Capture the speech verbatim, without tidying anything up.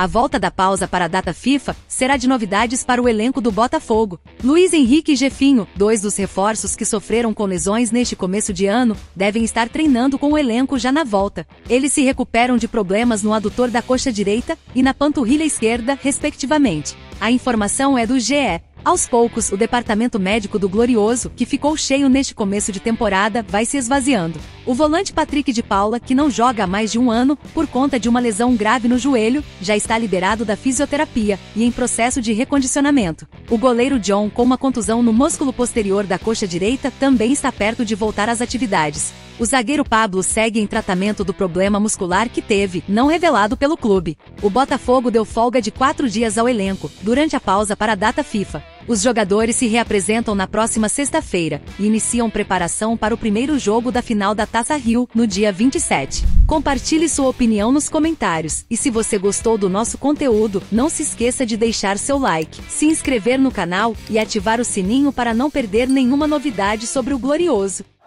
A volta da pausa para a data FIFA será de novidades para o elenco do Botafogo. Luiz Henrique e Jefinho, dois dos reforços que sofreram com lesões neste começo de ano, devem estar treinando com o elenco já na volta. Eles se recuperam de problemas no adutor da coxa direita e na panturrilha esquerda, respectivamente. A informação é do G E. Aos poucos, o departamento médico do Glorioso, que ficou cheio neste começo de temporada, vai se esvaziando. O volante Patrick de Paula, que não joga há mais de um ano, por conta de uma lesão grave no joelho, já está liberado da fisioterapia e em processo de recondicionamento. O goleiro John, com uma contusão no músculo posterior da coxa direita, também está perto de voltar às atividades. O zagueiro Pablo segue em tratamento do problema muscular que teve, não revelado pelo clube. O Botafogo deu folga de quatro dias ao elenco, durante a pausa para a data FIFA. Os jogadores se reapresentam na próxima sexta-feira e iniciam preparação para o primeiro jogo da final da Taça Rio, no dia vinte e sete. Compartilhe sua opinião nos comentários, e se você gostou do nosso conteúdo, não se esqueça de deixar seu like, se inscrever no canal e ativar o sininho para não perder nenhuma novidade sobre o Glorioso.